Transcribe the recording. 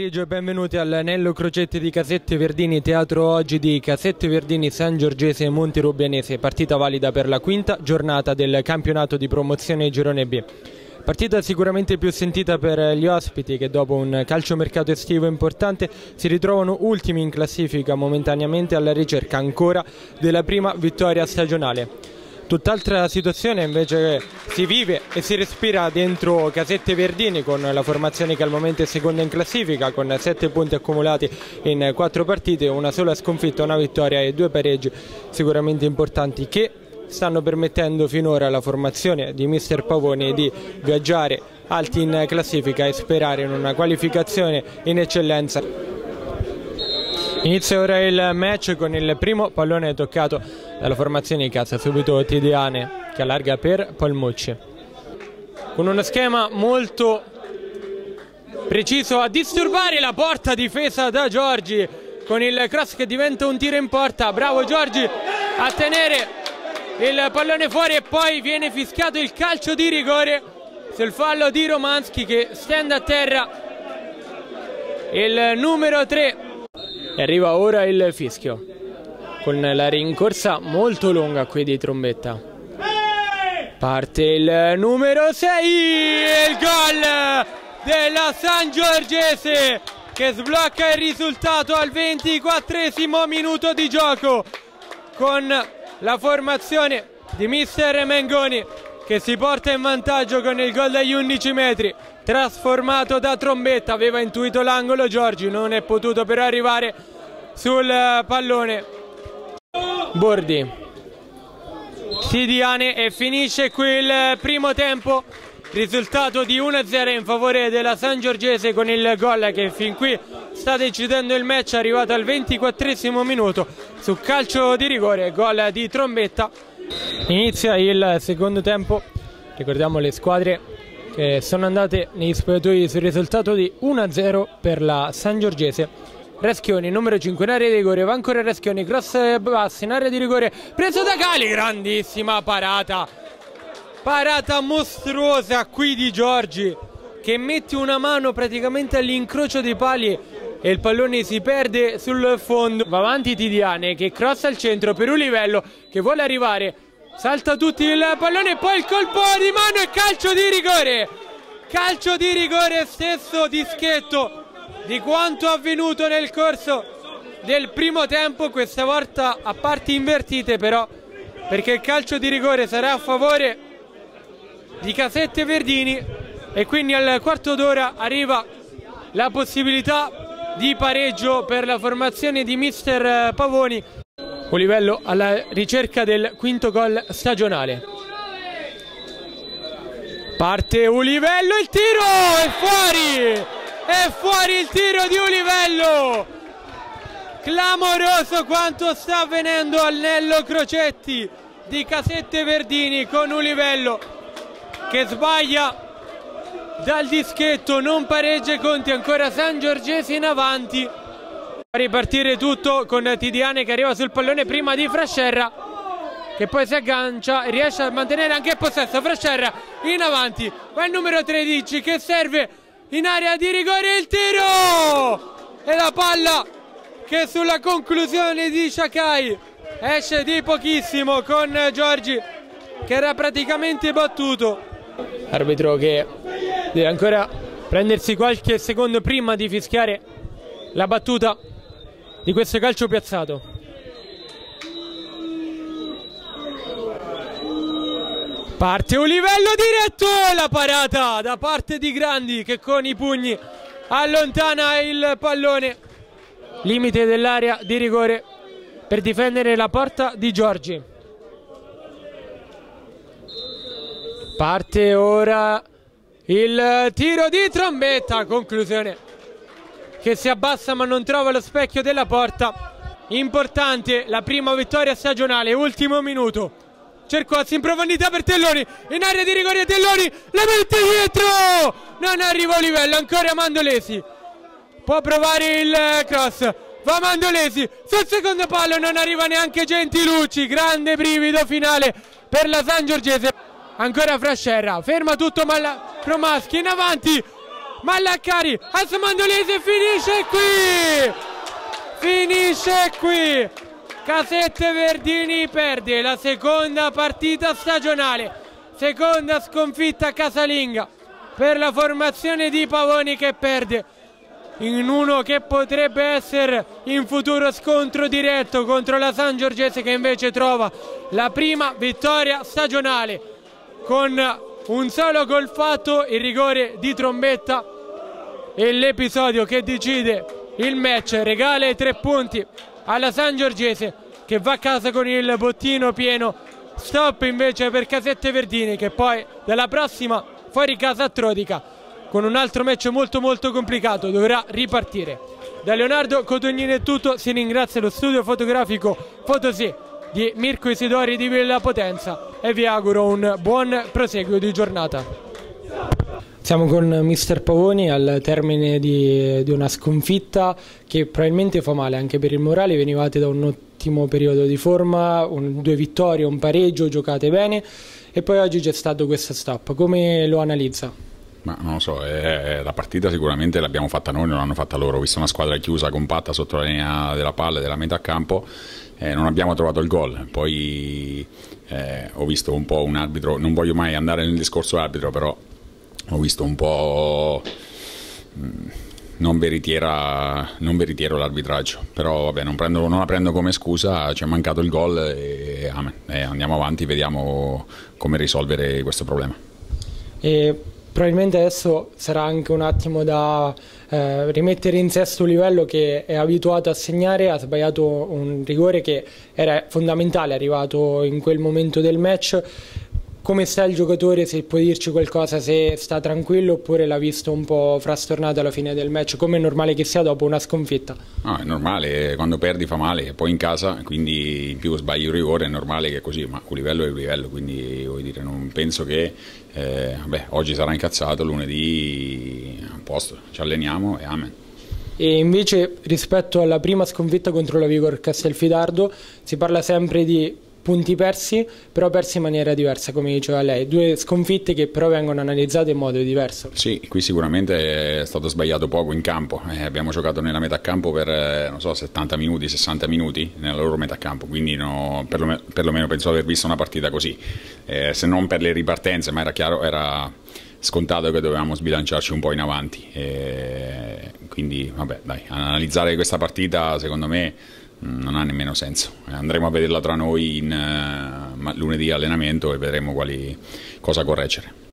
pomeriggio e benvenuti all'Anello Crocetti di Casette Verdini, teatro oggi di Casette Verdini San Giorgese e Monterubianese, partita valida per la quinta giornata del campionato di promozione Girone B. Partita sicuramente più sentita per gli ospiti che dopo un calciomercato estivo importante si ritrovano ultimi in classifica momentaneamente alla ricerca ancora della prima vittoria stagionale. Tutt'altra situazione invece si vive e si respira dentro Casette Verdini con la formazione che al momento è seconda in classifica con 7 punti accumulati in 4 partite, una sola sconfitta, una vittoria e 2 pareggi sicuramente importanti che stanno permettendo finora alla formazione di mister Pavoni di viaggiare alti in classifica e sperare in una qualificazione in eccellenza. Inizia ora il match con il primo pallone toccato dalla formazione di casa, subito Tidiane che allarga per Palmucci. Con uno schema molto preciso a disturbare la porta difesa da Giorgi, con il cross che diventa un tiro in porta, bravo Giorgi a tenere il pallone fuori e poi viene fischiato il calcio di rigore sul fallo di Romanski che stende a terra il numero 3. E arriva ora il fischio con la rincorsa molto lunga qui di Trombetta. Parte il numero 6 e il gol della San Giorgese che sblocca il risultato al 24esimo minuto di gioco con la formazione di mister Mengoni che si porta in vantaggio con il gol dagli 11 metri trasformato da Trombetta. Aveva intuito l'angolo Giorgi, non è potuto però arrivare sul pallone Bordi. Tidiane e finisce qui il primo tempo, risultato di 1-0 in favore della San Giorgese con il gol che fin qui sta decidendo il match, arrivato al 24esimo minuto su calcio di rigore, gol di Trombetta. Inizia il secondo tempo, ricordiamo le squadre che sono andate negli spogliatoi sul risultato di 1-0 per la San Giorgese. Raschioni, numero 5 in area di rigore, va ancora Raschioni, cross basso in area di rigore, preso da Cali, grandissima parata mostruosa qui di Giorgi che mette una mano praticamente all'incrocio dei pali e il pallone si perde sul fondo. Va avanti Tidiane che crossa al centro per Ulivello che vuole arrivare, salta tutti il pallone e poi il colpo di mano e calcio di rigore, stesso dischetto di quanto avvenuto nel corso del primo tempo, questa volta a parti invertite però, perché il calcio di rigore sarà a favore di Casette Verdini e quindi al quarto d'ora arriva la possibilità di pareggio per la formazione di mister Pavoni. Ulivello alla ricerca del quinto gol stagionale. Parte Ulivello, il tiro è fuori! È fuori il tiro di Ulivello! Clamoroso quanto sta avvenendo all'Anello Crocetti di Casette Verdini con Ulivello che sbaglia dal dischetto, non pareggia i conti, ancora San Giorgese in avanti. A ripartire tutto con Tidiane che arriva sul pallone prima di Frascerra che poi si aggancia e riesce a mantenere anche il possesso. Frascerra in avanti, va il numero 13 che serve in area di rigore, il tiro e la palla che sulla conclusione di Sciacai esce di pochissimo con Giorgi che era praticamente battuto. Arbitro che deve ancora prendersi qualche secondo prima di fischiare la battuta di questo calcio piazzato. Parte Ulivello diretto, la parata da parte di Grandi che con i pugni allontana il pallone limite dell'area di rigore per difendere la porta di Giorgi. Parte ora il tiro di Trombetta, conclusione che si abbassa ma non trova lo specchio della porta. Importante la prima vittoria stagionale, ultimo minuto. Cercozzi in profondità per Telloni, in area di rigore Telloni, la mette dietro, non arriva Ulivello, ancora Mandolesi, può provare il cross, va Mandolesi, sul secondo palo non arriva neanche Gentilucci, grande brivido finale per la San Giorgese. Ancora Frascerra, ferma tutto ma Romaschi in avanti, Mallaccari, adesso Mandolese finisce qui, Casette Verdini perde la seconda partita stagionale, seconda sconfitta casalinga per la formazione di Pavoni, che perde in uno che potrebbe essere in futuro scontro diretto contro la Sangiorgese, che invece trova la prima vittoria stagionale con un solo gol fatto, il rigore di Trombetta, e l'episodio che decide il match regala i 3 punti alla Sangiorgese, che va a casa con il bottino pieno. Stop invece per Casette Verdini, che poi dalla prossima fuori casa a Trodica, con un altro match molto complicato, dovrà ripartire. Da Leonardo Cotognini è tutto, si ringrazia lo studio fotografico Fotosì di Mirko Isidori di Villa Potenza e vi auguro un buon proseguio di giornata. Siamo con Mister Pavoni al termine di una sconfitta che probabilmente fa male anche per il morale. Venivate da un ottimo periodo di forma, 2 vittorie, un pareggio, giocate bene, e poi oggi c'è stato questo stop. Come lo analizza? Ma non lo so, la partita sicuramente l'abbiamo fatta noi, non l'hanno fatta loro. Ho visto una squadra chiusa, compatta sotto la linea della palla, della metà campo, non abbiamo trovato il gol. Poi ho visto un po' un arbitro, non voglio mai andare nel discorso arbitro, però ho visto un po' non veritiero l'arbitraggio, però vabbè, non la prendo come scusa, ci è mancato il gol e andiamo avanti, vediamo come risolvere questo problema. E probabilmente adesso sarà anche un attimo da rimettere in sesto livello, che è abituato a segnare, ha sbagliato un rigore che era fondamentale, è arrivato in quel momento del match. Come sta il giocatore, se può dirci qualcosa, se sta tranquillo oppure l'ha visto un po' frastornato alla fine del match, come è normale che sia dopo una sconfitta? No, è normale, quando perdi fa male, poi in casa, quindi in più sbagli un rigore, è normale che è così, ma un livello è un livello, quindi voglio dire, non penso che oggi sarà incazzato, lunedì a posto, ci alleniamo e amen. E invece rispetto alla prima sconfitta contro la Vigor Castelfidardo si parla sempre di punti persi, però persi in maniera diversa, come diceva lei, 2 sconfitte che però vengono analizzate in modo diverso. Sì, qui sicuramente è stato sbagliato poco in campo, abbiamo giocato nella metà campo per non so, 70 minuti, 60 minuti nella loro metà campo, quindi perlomeno penso di aver visto una partita così, se non per le ripartenze, ma era chiaro, era scontato che dovevamo sbilanciarci un po' in avanti, quindi vabbè, dai, analizzare questa partita secondo me non ha nemmeno senso. Andremo a vederla tra noi lunedì allenamento e vedremo cosa correggere.